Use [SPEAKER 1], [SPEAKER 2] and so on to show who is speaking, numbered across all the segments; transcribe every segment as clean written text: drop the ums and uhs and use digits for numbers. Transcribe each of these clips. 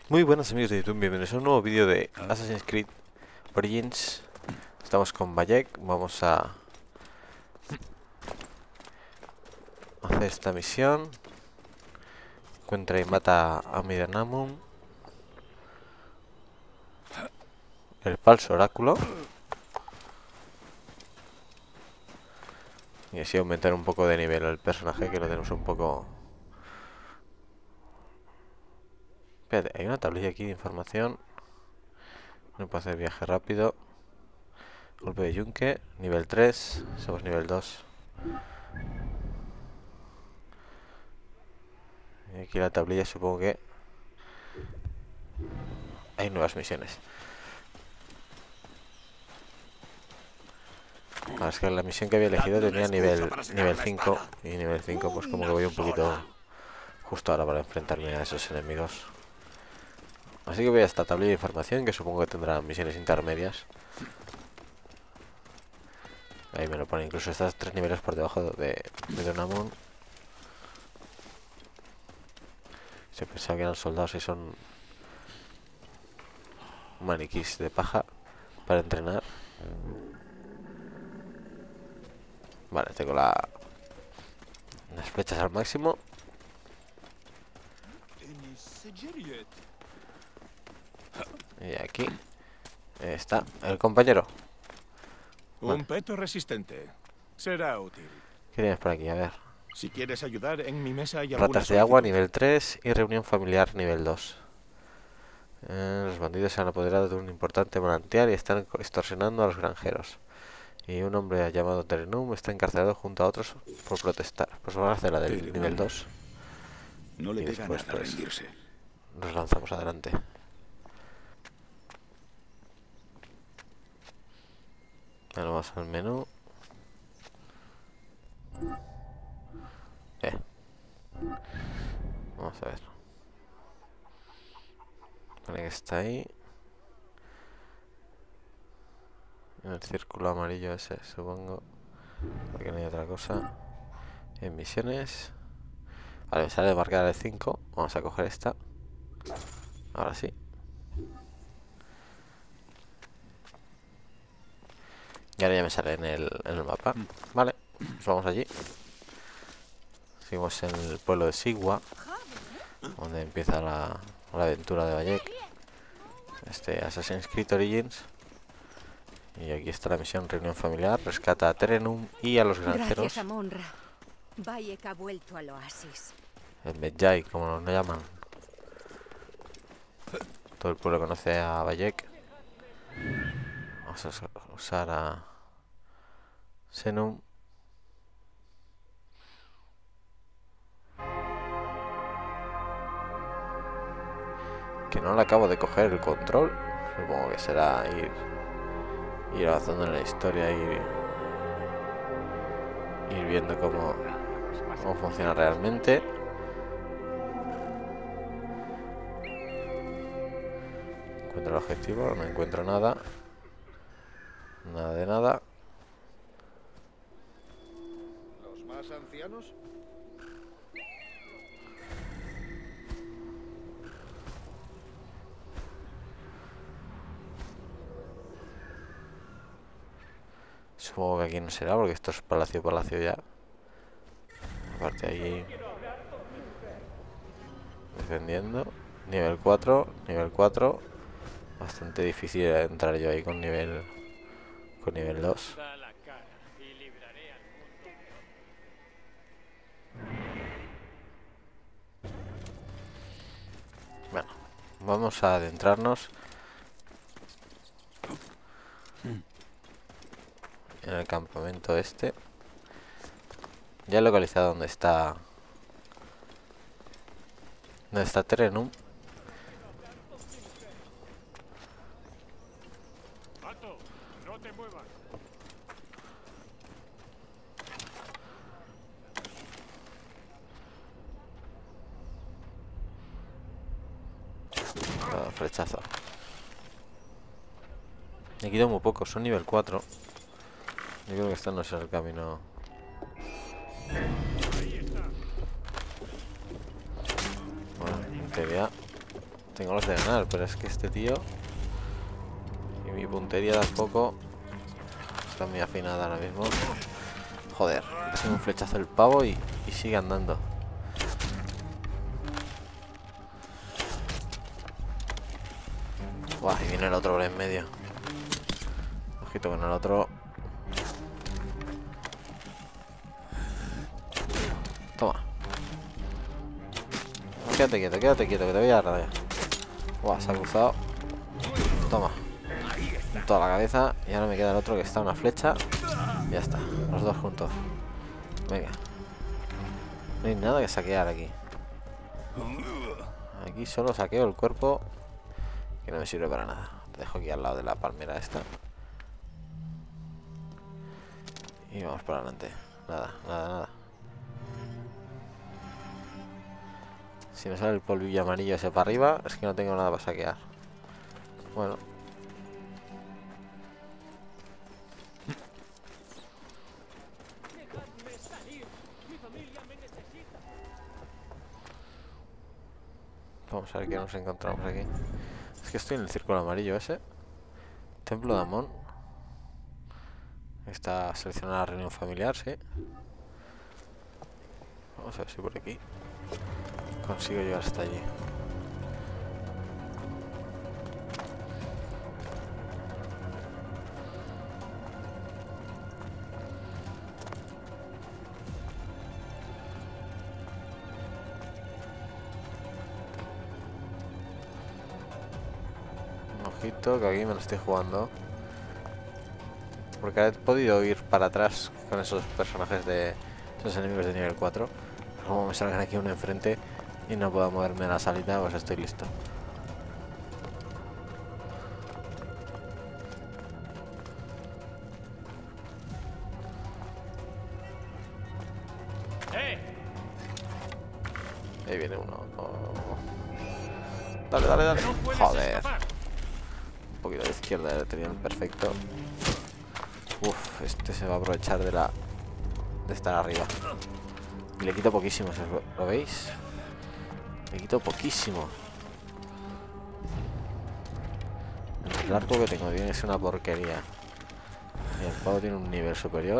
[SPEAKER 1] Muy buenas amigos de YouTube, bienvenidos a un nuevo vídeo de Assassin's Creed Origins. Estamos con Bayek, vamos a hacer esta misión. Encuentra y mata a Midanamun, el falso oráculo, y así aumentar un poco de nivel al personaje, que lo tenemos un poco... Espérate, hay una tablilla aquí de información. No puedo hacer viaje rápido. Golpe de yunque, nivel 3, somos nivel 2. Y aquí la tablilla, supongo que hay nuevas misiones. Es que la misión que había elegido tenía nivel 5, y nivel 5 pues como que voy un poquito justo ahora para enfrentarme a esos enemigos. Así que voy a esta tablilla de información, que supongo que tendrá misiones intermedias. Ahí me lo pone, incluso estas 3 niveles por debajo de Midanamun. Se pensaba que eran soldados y son maniquís de paja para entrenar. Vale, tengo las flechas al máximo. Y aquí está el compañero.
[SPEAKER 2] Un peto resistente. Será útil.
[SPEAKER 1] ¿Qué tienes por aquí? A ver.
[SPEAKER 2] Si quieres ayudar, en mi mesa hay
[SPEAKER 1] Ratas de agua nivel 3 y reunión familiar nivel 2. Los bandidos se han apoderado de un importante manantial y están extorsionando a los granjeros. Y un hombre llamado Terenum está encarcelado junto a otros por protestar. Pues vamos a hacer la del nivel 2.
[SPEAKER 3] No le
[SPEAKER 1] Y
[SPEAKER 3] pega
[SPEAKER 1] después
[SPEAKER 3] nada rendirse.
[SPEAKER 1] nos lanzamos adelante. Ahora vamos al menú. Vamos a ver. Vale, que está ahí. En el círculo amarillo ese, supongo. Porque no hay otra cosa. En misiones. Vale, me sale de marcar el 5. Vamos a coger esta. Ahora sí. Y ahora ya me sale en el mapa. Vale, pues vamos allí. Seguimos en el pueblo de Sigua, donde empieza la aventura de Bayek. Assassin's Creed Origins. Y aquí está la misión reunión familiar. Rescata a Terenum y a los granjeros.
[SPEAKER 4] Gracias a Monra. Bayek ha vuelto al oasis.
[SPEAKER 1] El Medjay, como lo llaman. Todo el pueblo conoce a Bayek. Vamos a usar a Senum. Que no le acabo de coger el control. Supongo que será ir avanzando en la historia, ir viendo cómo funciona realmente. Encuentro el objetivo, no encuentro nada. Nada de nada.
[SPEAKER 3] ¿Los más ancianos?
[SPEAKER 1] Supongo que aquí no será, porque esto es palacio ya. Aparte ahí defendiendo. Nivel 4, nivel 4. Bastante difícil entrar yo ahí con nivel 2. Bueno, vamos a adentrarnos en el campamento este. Ya he localizado dónde está Terenum.
[SPEAKER 2] No te muevas.
[SPEAKER 1] Flechazo. Me quito muy poco, son nivel 4. Yo creo que este no es el camino. Bueno, en teoría Tengo los de ganar, pero es que este tío y mi puntería tampoco está muy afinada ahora mismo. Joder, le sigue un flechazo el pavo y sigue andando. Buah, y viene el otro por en medio. Ojito con el otro. Toma. Quédate quieto, que te voy a radiar. Buah, se ha cruzado. Toma. En toda la cabeza. Y ahora me queda el otro que está una flecha. Y ya está. Los dos juntos. Venga. No hay nada que saquear aquí. Aquí solo saqueo el cuerpo. Que no me sirve para nada. Te dejo aquí al lado de la palmera esta. Y vamos para adelante. Nada. Si me sale el polvillo amarillo ese para arriba, es que no tengo nada para saquear. Bueno. Vamos a ver qué nos encontramos aquí. Es que estoy en el círculo amarillo ese. Templo de Amón. Está seleccionada la reunión familiar, sí. Vamos a ver si por aquí consigo llegar hasta allí. Un ojito que aquí me lo estoy jugando. Porque he podido ir para atrás con esos personajes de esos enemigos de nivel 4. Pero como me salgan aquí uno enfrente y no puedo moverme a la salida, pues estoy listo. Ahí viene uno. Oh. Dale. Joder. Un poquito a la izquierda tenía el perfecto. Uf, este se va a aprovechar de estar arriba. Y le quito poquísimo, ¿lo veis? Le quito poquísimo. El arco que tengo bien es una porquería. Y el pavo tiene un nivel superior.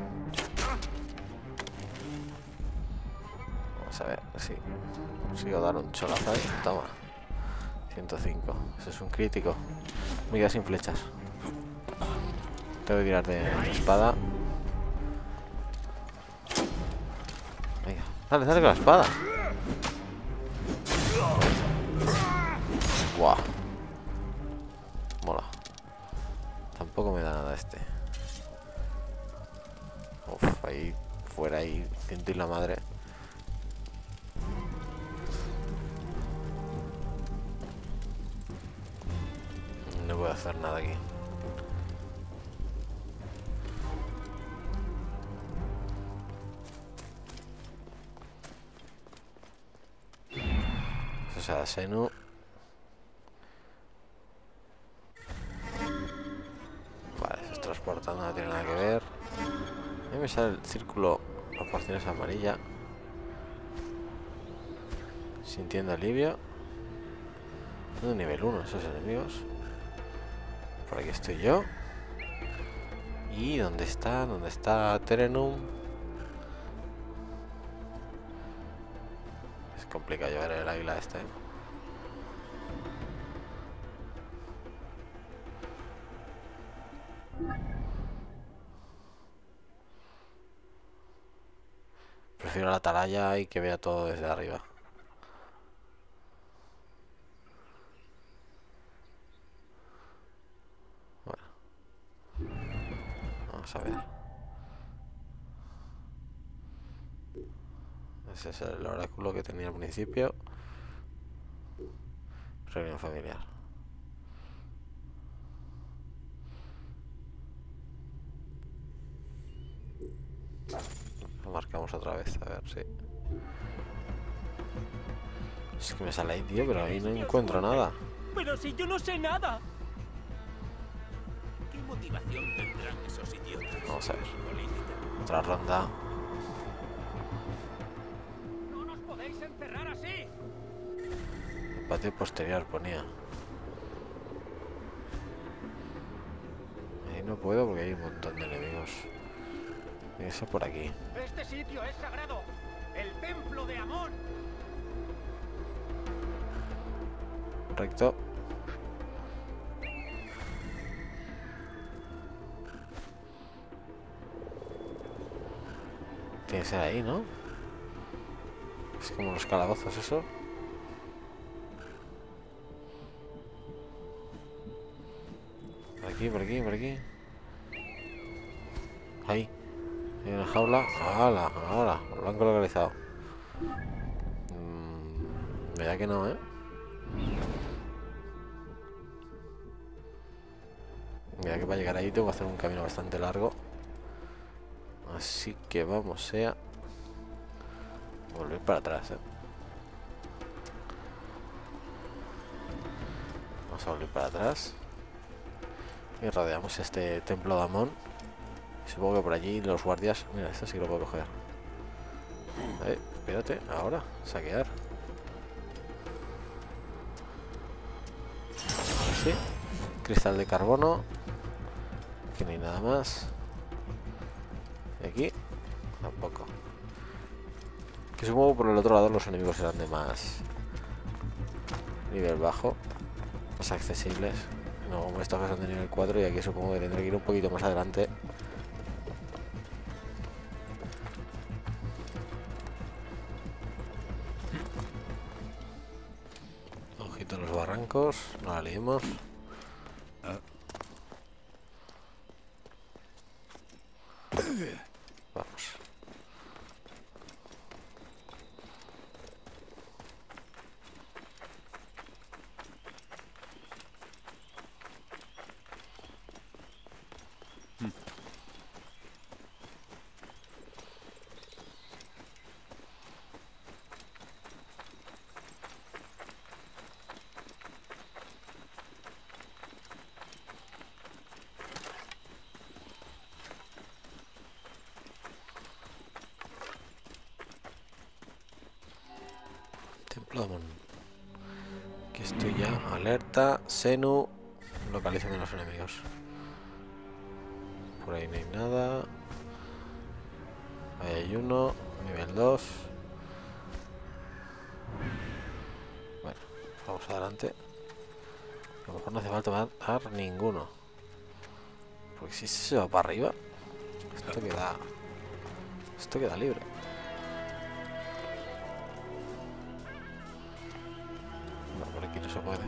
[SPEAKER 1] Vamos a ver si consigo dar un cholazo ahí. Toma. 105. Eso es un crítico. Me queda sin flechas. Tengo que tirar de espada. Venga, dale con la espada. Buah. Mola. Tampoco me da nada este. Uf, ahí fuera ahí ciento y la madre. No puedo hacer nada aquí. O sea, Senu. Vale, se está transportando, no tiene nada que ver. A mí me sale el círculo, las porciones amarilla. Sintiendo alivio. De nivel 1 esos enemigos. Por aquí estoy yo. ¿Y dónde está? ¿Dónde está Terenum? Es complicado llevar el águila este. Prefiero la atalaya y que vea todo desde arriba. Bueno. Vamos a ver. Ese es el oráculo que tenía al principio. Reunión familiar. Lo marcamos otra vez, a ver si... Es que me sale ahí, tío, pero ahí no encuentro nada.
[SPEAKER 5] Pero si yo no sé nada. ¿Qué motivación tendrán esos idiotas?
[SPEAKER 1] Vamos a ver. Otra ronda.
[SPEAKER 5] ¡No nos podéis encerrar así!
[SPEAKER 1] patio posterior ponía. Ahí no puedo porque hay un montón de enemigos. Tiene que ser por aquí.
[SPEAKER 5] Este sitio es sagrado. El templo de Amón.
[SPEAKER 1] Correcto. Tiene que ser ahí, ¿no? Es como los calabozos eso. Por aquí, por aquí, por aquí. Ahí. Hay una jaula. ¡Hala! Ahora. Lo han localizado. Mira que no, ¿eh? Mira que para llegar ahí tengo que hacer un camino bastante largo. Así que vamos a volver para atrás, ¿eh? Vamos a volver para atrás. Y rodeamos este templo de Amón. Supongo que por allí los guardias... Mira, esto sí que lo puedo coger. Espérate, ahora, saquear. A ver si. Cristal de carbono. Aquí no hay nada más. Y aquí tampoco. Que supongo por el otro lado los enemigos serán de más nivel bajo, más accesibles. No como estos que son de nivel 4 y aquí supongo que tendré que ir un poquito más adelante. Ojito a los barrancos, no la liemos. Vamos. Templo de Amón. Aquí estoy ya. Alerta. Senu. Localicen a los enemigos. Por ahí no hay nada. Ahí hay uno. Nivel 2. Bueno, vamos adelante. A lo mejor no hace falta matar ninguno. Porque si se va para arriba, esto queda libre. No, por aquí no se puede.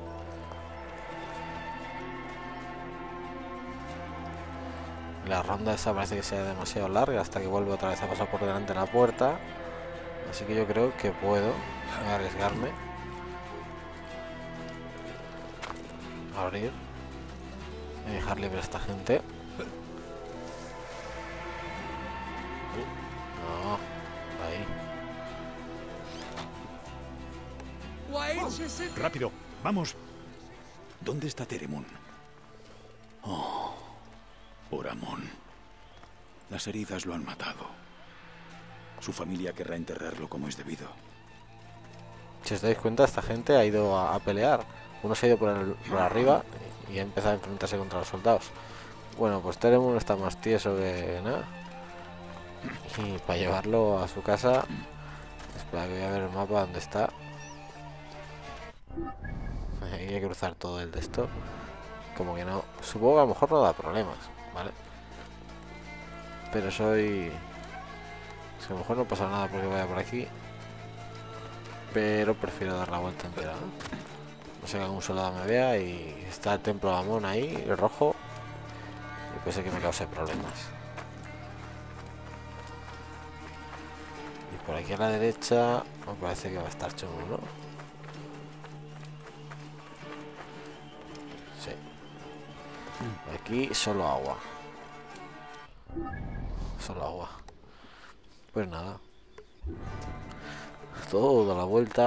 [SPEAKER 1] La ronda esa parece que sea demasiado larga hasta que vuelve otra vez a pasar por delante de la puerta. Así que yo creo que puedo arriesgarme a abrir y dejar libre a esta gente. No, ahí.
[SPEAKER 3] Rápido, vamos. ¿Dónde está Teremun? Oh, por Amón. Las heridas lo han matado. Su familia querrá enterrarlo como es debido.
[SPEAKER 1] Si os dais cuenta, esta gente ha ido a pelear. Uno se ha ido por arriba y ha empezado a enfrentarse contra los soldados. Bueno, pues Teremun está más tieso que nada. Y para llevarlo a su casa, espera que voy a ver el mapa donde está. Hay que cruzar todo el de esto. Como que no, supongo que a lo mejor no da problemas, ¿vale? Pero es que a lo mejor no pasa nada porque vaya por aquí. Pero prefiero dar la vuelta entera, ¿no? No sé que algún soldado me vea y está el templo de Amón ahí, el rojo. Y puede ser que me cause problemas. Y por aquí a la derecha me parece que va a estar chungo, ¿no? Sí. Aquí solo agua. Solo agua. Pues nada. Toda la vuelta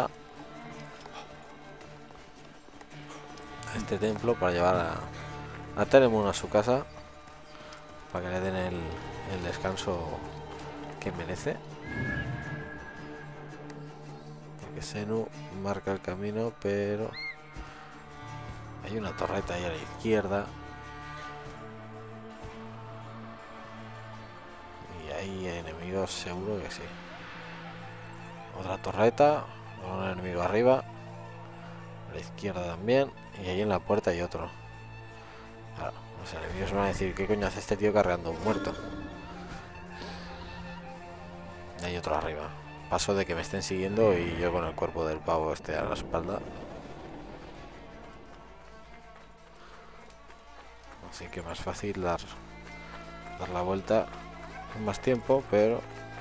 [SPEAKER 1] a este templo para llevar a Teremun a su casa, para que le den el descanso que merece. Que Senu marca el camino, pero hay una torreta ahí a la izquierda. Y hay enemigos, seguro que sí. Otra torreta, un enemigo arriba. A la izquierda también. Y ahí en la puerta hay otro. Claro, los enemigos van a decir, ¿qué coño hace este tío cargando un muerto? Y hay otro arriba. Paso de que me estén siguiendo y yo con el cuerpo del pavo este a la espalda. Así que más fácil dar la vuelta en más tiempo, pero...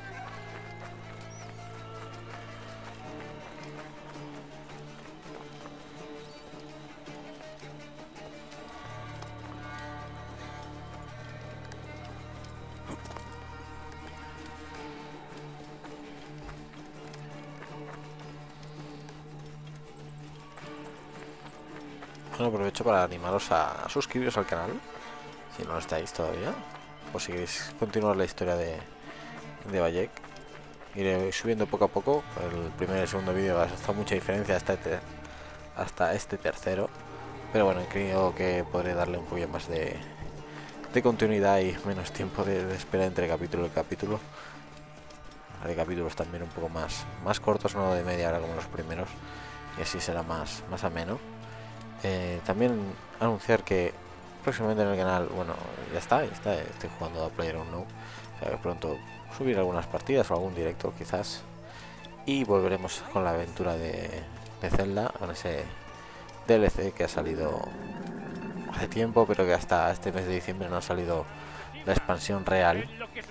[SPEAKER 1] Bueno, aprovecho para animaros a suscribiros al canal, si no lo estáis todavía, o si queréis continuar la historia de Bayek. Iré subiendo poco a poco. El primer y el segundo vídeo hasta mucha diferencia hasta este tercero, pero bueno, creo que podré darle un poquito más de continuidad y menos tiempo de espera entre capítulo y capítulo. Haré capítulos también un poco más cortos, no de media hora como los primeros, y así será más ameno. También anunciar que próximamente en el canal, bueno, ya está, estoy jugando a PlayerUnknown, o sea que pronto subir algunas partidas o algún directo quizás, y volveremos con la aventura de Zelda, con ese DLC que ha salido hace tiempo, pero que hasta este mes de diciembre no ha salido la expansión real,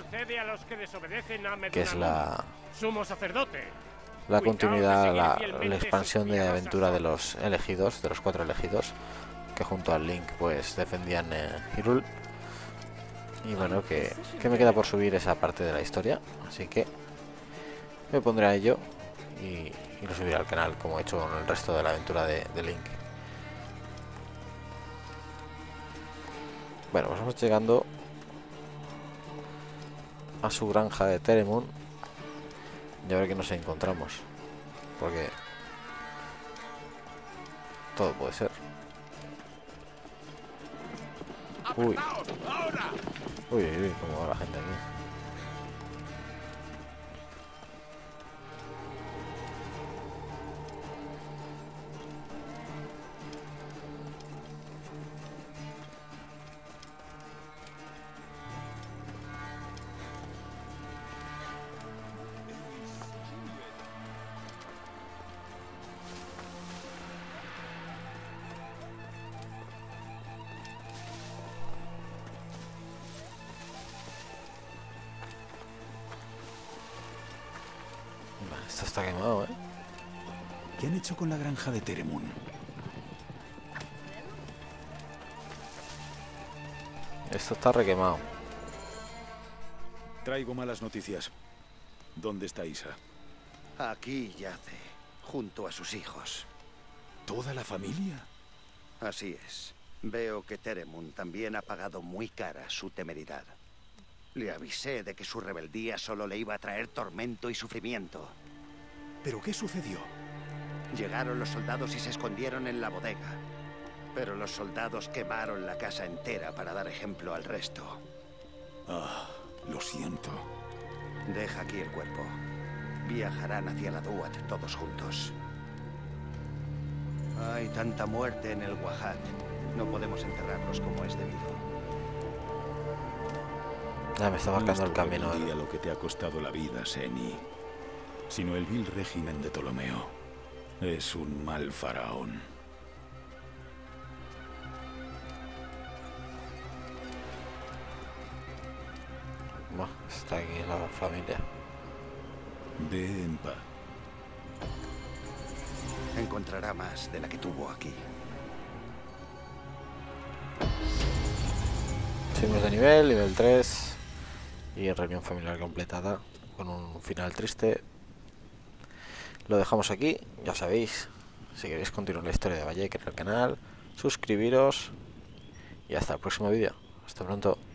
[SPEAKER 1] que es la continuidad, la expansión de aventura de los elegidos, de los 4 elegidos, que junto al Link pues defendían Hyrule. Y bueno, que me queda por subir esa parte de la historia, así que me pondré a ello y lo subiré al canal como he hecho con el resto de la aventura de Link. Bueno, pues vamos llegando a su granja de Teremun. Y a ver qué nos encontramos, porque todo puede ser. Uy, cómo va la gente aquí. Esto está quemado, ¿eh?
[SPEAKER 3] ¿Qué han hecho con la granja de Teremun?
[SPEAKER 1] Esto está requemado.
[SPEAKER 3] Traigo malas noticias. ¿Dónde está Isa?
[SPEAKER 6] Aquí yace, junto a sus hijos.
[SPEAKER 3] ¿Toda la familia?
[SPEAKER 6] Así es. Veo que Teremun también ha pagado muy cara su temeridad. Le avisé de que su rebeldía solo le iba a traer tormento y sufrimiento.
[SPEAKER 3] ¿Pero qué sucedió?
[SPEAKER 6] Llegaron los soldados y se escondieron en la bodega. Pero los soldados quemaron la casa entera para dar ejemplo al resto.
[SPEAKER 3] Ah, lo siento.
[SPEAKER 6] Deja aquí el cuerpo. Viajarán hacia la Duat todos juntos. Hay tanta muerte en el Wahat. No podemos enterrarlos como es debido.
[SPEAKER 1] Ya me está marcando
[SPEAKER 3] No
[SPEAKER 1] el camino.
[SPEAKER 3] es lo que te ha costado la vida, Seni, sino el vil régimen de Ptolomeo. Es un mal faraón.
[SPEAKER 1] Bueno, está aquí la familia.
[SPEAKER 3] Ve en paz.
[SPEAKER 6] Encontrará más de la que tuvo aquí.
[SPEAKER 1] Subimos de nivel 3 y reunión familiar completada con un final triste. Lo dejamos aquí, ya sabéis, si queréis continuar la historia de Bayek en el canal, suscribiros y hasta el próximo vídeo. Hasta pronto.